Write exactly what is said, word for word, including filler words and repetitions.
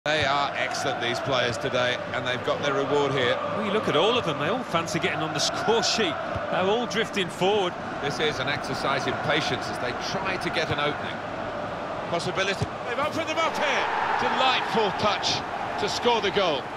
They are excellent, these players today, and they've got their reward here. Well, you look at all of them, they all fancy getting on the score sheet. They're all drifting forward. This is an exercise in patience as they try to get an opening. Possibility. They've opened them up here. Delightful touch to score the goal.